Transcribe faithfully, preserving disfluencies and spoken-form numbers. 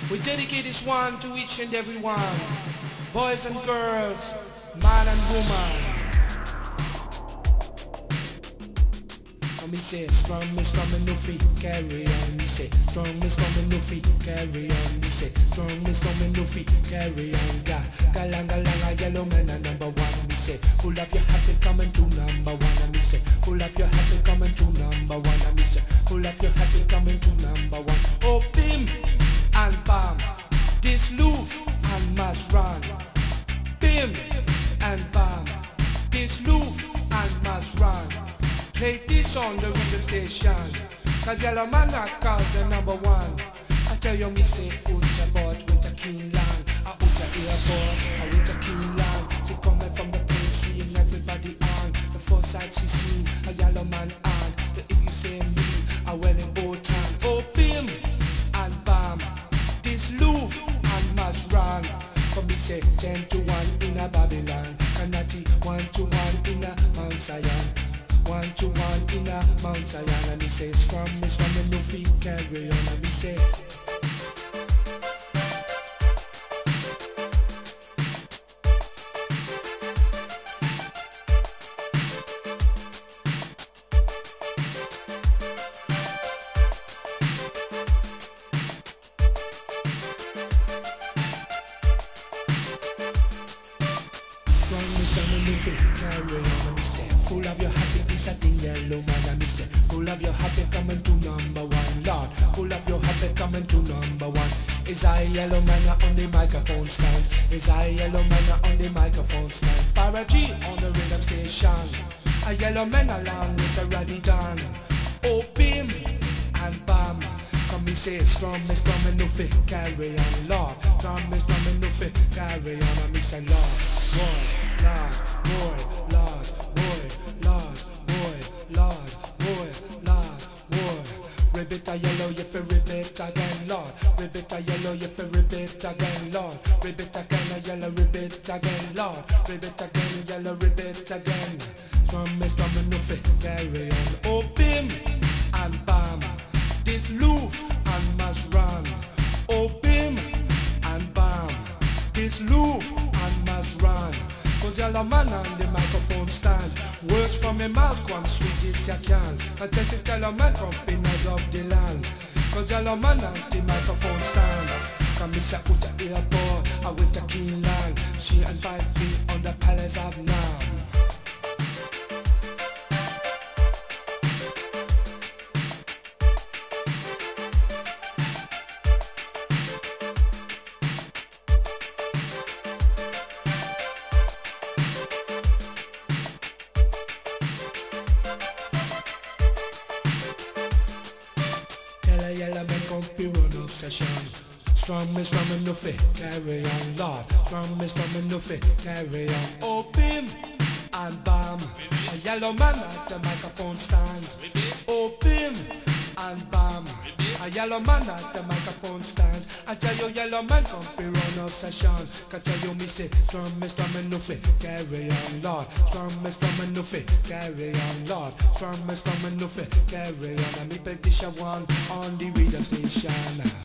We dedicate this one to each and every one, boys and girls, man and woman. And me say, strong is from a no feet, carry on. Me say, strong is from a no feet, carry on. Me say, strong is from a no feet, carry on. Ga, galanga langa, yellow man a number one. Me say, full of your happy coming to number one. And me say, full of your happy coming to number one. And me say, full of your happy coming to number one. Oh, bim and bam, this loop and must run. Bim and bam, this loop and must run. Play this on the radio station, cause yellow man I call the number one. I tell you me say, Ucha bought with a keen land, a Ucha airport, a with a keen land. She coming from the place, seeing everybody on. The first sight she seen, a yellow man on. But if you say me, I well in both time. Oh, bim and bam, this loop and must run. For me say, ten to one in a Babylon, Kanati, one to one in a Mount Zion. One to one in a Mount Zion. And me say, scrum is from the no feet, carry on. And me say, strong is from the no feet, carry on. And me say, full of your happy piece of thing, yellow man. And me say, full of your happy coming to number one, Lord. Full of your happy coming to number one. Is I yellow man on the microphone stand? Is I yellow man on the microphone stand? Farah G on the rhythm station. A yellow man along with a Raddy Dan. Oh, bim and bam. Come me say, strong is from a no fit, carry on, Lord. Strong is from a no fit, carry on. And me say, Lord, boy, Lord, boy, Lord, boy, Lord, boy, Lord, boy, Lord, boy. Ribbit a yellow, you fi ribbit again, Lord. Ribbit a yellow, you fi ribbit again, Lord. Ribbit again, a yellow, ribbit again, Lord. Ribbit again, yellow, ribbit again. From me, from me, no fit, carry on. Oh, bim and bam, this loop and must run. Oh, bim and bam, this loop and must run. Cause yellow man on the microphone stand. Words from my mouth come sweet as you can. I take it yellow man from pinners of the land. Cause yellow man on the microphone stand. Come me say put the airport, I with the keen land. She invite me on the palace of Nam. Yellow man come fi run up session. Strong is from a no fit, carry on, Lord. Strong is from a no fit, carry on. Oh, bim and bam, a yellow man at the microphone stand. Oh, bim and bam, a yellow man at the microphone stand. I tell you, yellow man come fi run up session. Can tell you me say, strong is from a no fit, carry on, Lord. Strong is from a no fit, carry on, Lord. Strong is from a no fit, carry on. And me petition one on the radio station.